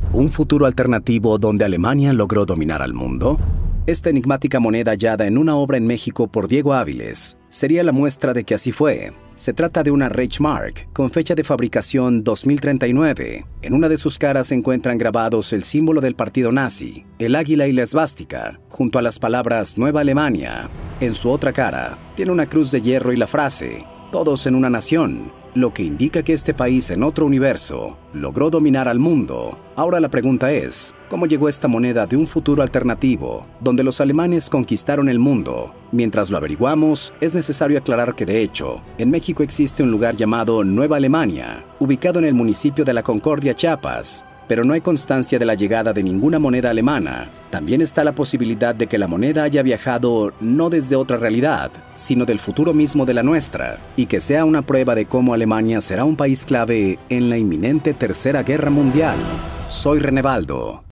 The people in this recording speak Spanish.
¿Un futuro alternativo donde Alemania logró dominar al mundo? Esta enigmática moneda hallada en una obra en México por Diego Áviles sería la muestra de que así fue. Se trata de una Reichsmark con fecha de fabricación 2039. En una de sus caras se encuentran grabados el símbolo del partido nazi, el águila y la esvástica, junto a las palabras Nueva Alemania. En su otra cara, tiene una cruz de hierro y la frase Todos en una nación, lo que indica que este país en otro universo logró dominar al mundo. Ahora la pregunta es, ¿cómo llegó esta moneda de un futuro alternativo, donde los alemanes conquistaron el mundo? Mientras lo averiguamos, es necesario aclarar que de hecho, en México existe un lugar llamado Nueva Alemania, ubicado en el municipio de La Concordia, Chiapas, pero no hay constancia de la llegada de ninguna moneda alemana. También está la posibilidad de que la moneda haya viajado no desde otra realidad, sino del futuro mismo de la nuestra, y que sea una prueba de cómo Alemania será un país clave en la inminente Tercera Guerra Mundial. Soy René Baldo.